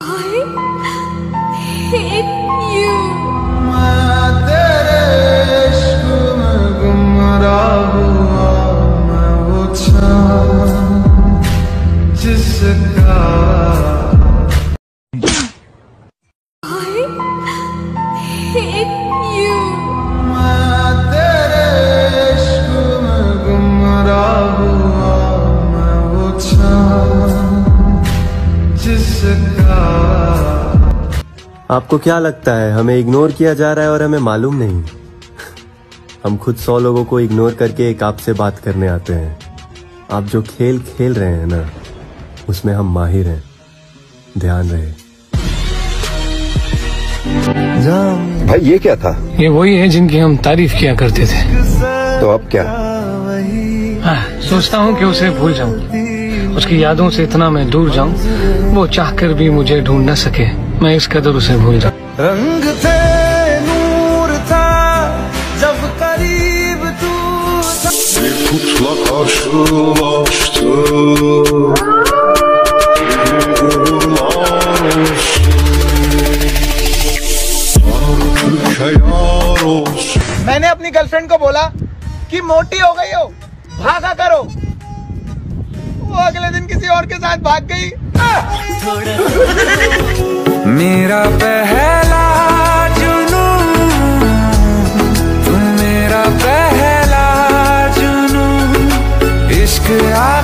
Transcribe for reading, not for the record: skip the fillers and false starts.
hate you. मैं तेरे इश्क में गुमराह हुआ, मैं वो चाँद जिसका hate you. मैं तेरे इश्क में गुमराह हुआ, मैं वो चाँद जिसका। आपको क्या लगता है हमें इग्नोर किया जा रहा है और हमें मालूम नहीं? हम खुद 100 लोगों को इग्नोर करके एक आपसे बात करने आते हैं। आप जो खेल खेल रहे हैं ना, उसमें हम माहिर हैं, ध्यान रहे। भाई ये क्या था? ये वही है जिनकी हम तारीफ किया करते थे। तो अब क्या? सोचता हूँ कि उसे भूल जाऊं, उसकी यादों से इतना मैं दूर जाऊं, वो चाहकर भी मुझे ढूंढ न सके, मैं इस कदर उसे भूल जाऊं। रंग थे, नूर था, जब करीब तू था। Bir kutla karşılaştık, uğurlar olsun, Türkiye yar olsun. मैंने अपनी गर्लफ्रेंड को बोला कि मोटी हो गई हो, भागा करो। वो अगले दिन किसी और के साथ भाग गई। मेरा पहला जुनून, तुम मेरा पहला जुनून, इश्क